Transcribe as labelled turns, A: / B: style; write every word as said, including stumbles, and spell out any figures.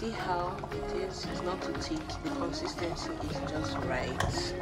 A: see how it is. It's not too thick. The consistency is just right.